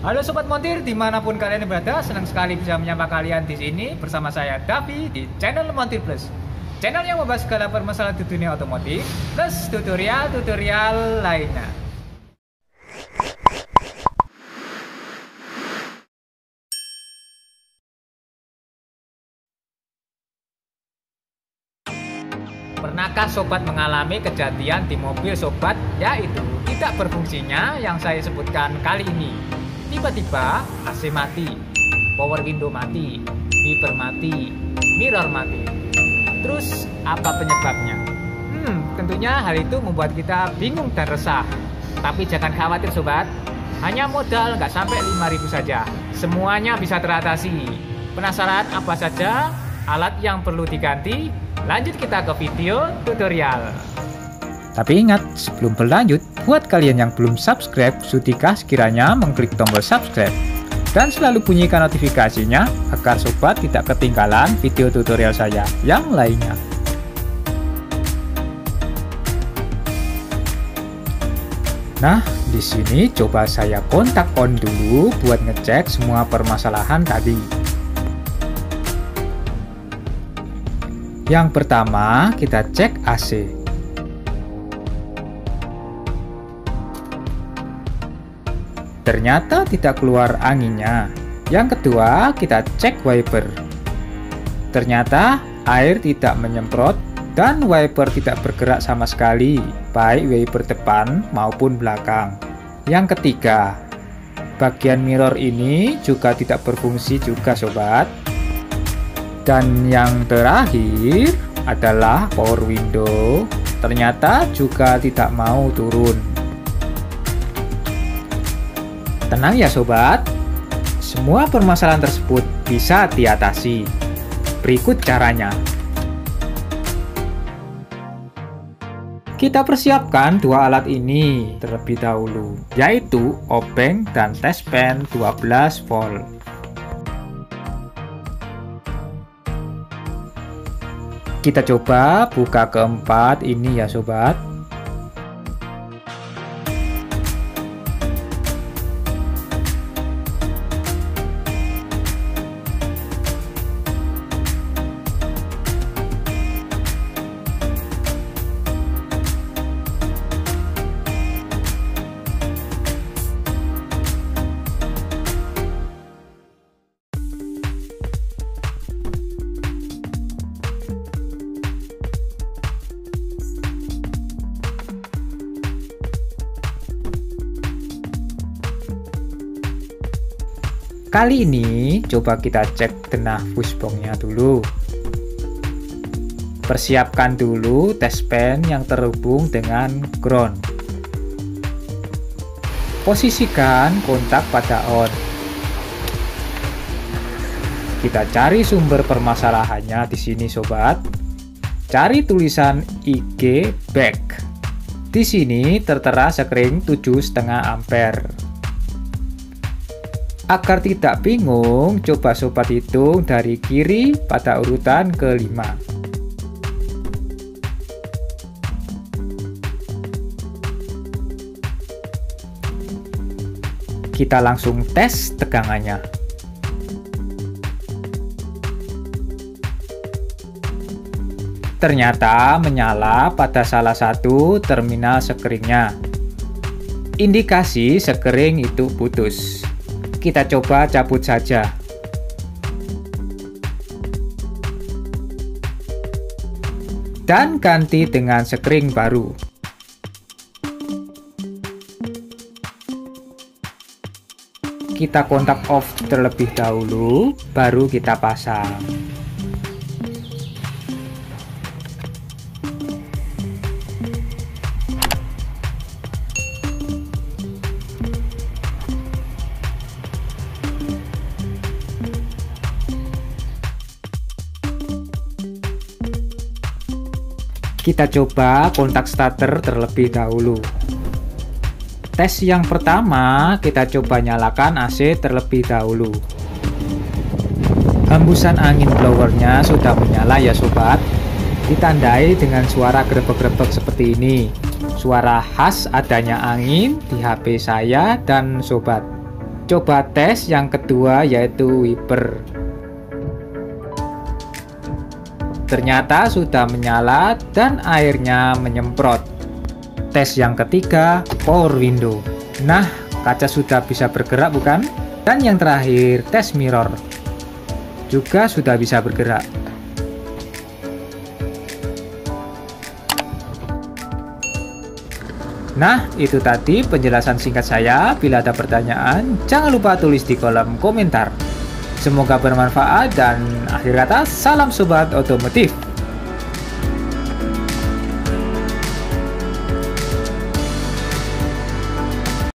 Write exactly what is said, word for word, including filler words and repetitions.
Halo Sobat Montir, dimanapun kalian berada, senang sekali bisa menyapa kalian di sini bersama saya Davi di channel Montir Plus. Channel yang membahas segala permasalahan di dunia otomotif plus tutorial-tutorial lainnya. Pernahkah Sobat mengalami kejadian di mobil Sobat yaitu tidak berfungsinya yang saya sebutkan kali ini? Tiba-tiba A C mati, power window mati, wiper mati, mirror mati. Terus apa penyebabnya? Hmm, tentunya hal itu membuat kita bingung dan resah. Tapi jangan khawatir Sobat, hanya modal nggak sampai lima ribu saja. Semuanya bisa teratasi. Penasaran apa saja alat yang perlu diganti? Lanjut kita ke video tutorial. Tapi ingat, sebelum berlanjut, buat kalian yang belum subscribe, sudikah sekiranya mengklik tombol subscribe dan selalu bunyikan notifikasinya agar sobat tidak ketinggalan video tutorial saya yang lainnya. Nah, di sini coba saya kontak on dulu buat ngecek semua permasalahan tadi. Yang pertama, kita cek A C. Ternyata tidak keluar anginnya. Yang kedua, kita cek wiper. Ternyata air tidak menyemprot dan wiper tidak bergerak sama sekali, baik wiper depan maupun belakang. Yang ketiga, bagian mirror ini juga tidak berfungsi juga sobat. Dan yang terakhir adalah power window. Ternyata juga tidak mau turun. Tenang ya sobat, semua permasalahan tersebut bisa diatasi. Berikut caranya. Kita persiapkan dua alat ini terlebih dahulu, yaitu obeng dan test pen dua belas volt. Kita coba buka keempat ini ya sobat. Kali ini coba kita cek denah fushboxnya dulu. Persiapkan dulu test pen yang terhubung dengan ground. Posisikan kontak pada on. Kita cari sumber permasalahannya di sini sobat. Cari tulisan I G back. Di sini tertera sekring tujuh koma lima ampere. Agar tidak bingung, coba sobat hitung dari kiri pada urutan kelima. Kita langsung tes tegangannya. Ternyata menyala pada salah satu terminal sekeringnya. Indikasi sekering itu putus. Kita coba cabut saja. Dan ganti dengan sekring baru. Kita kontak off terlebih dahulu, baru kita pasang. Kita coba kontak starter terlebih dahulu. Tes yang pertama, kita coba nyalakan A C terlebih dahulu. Hembusan angin blowernya sudah menyala ya sobat. Ditandai dengan suara grebek-grebek seperti ini. Suara khas adanya angin di H P saya dan sobat. Coba tes yang kedua, yaitu wiper. Ternyata sudah menyala dan airnya menyemprot. Tes yang ketiga, power window. Nah, kaca sudah bisa bergerak bukan? Dan yang terakhir, tes mirror. Juga sudah bisa bergerak. Nah, itu tadi penjelasan singkat saya. Bila ada pertanyaan, jangan lupa tulis di kolom komentar. Semoga bermanfaat dan akhir kata, salam sobat otomotif.